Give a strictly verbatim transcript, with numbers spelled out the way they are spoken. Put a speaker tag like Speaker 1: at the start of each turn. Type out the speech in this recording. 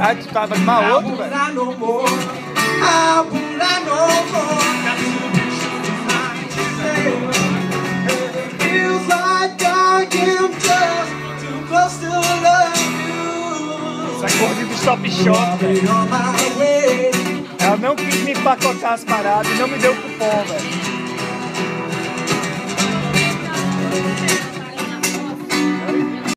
Speaker 1: Caralho, tu tava de mal outro, velho. Essa cor do Stop Shop, velho. Ela não quis me empacotar as paradas e não me deu cupom, velho.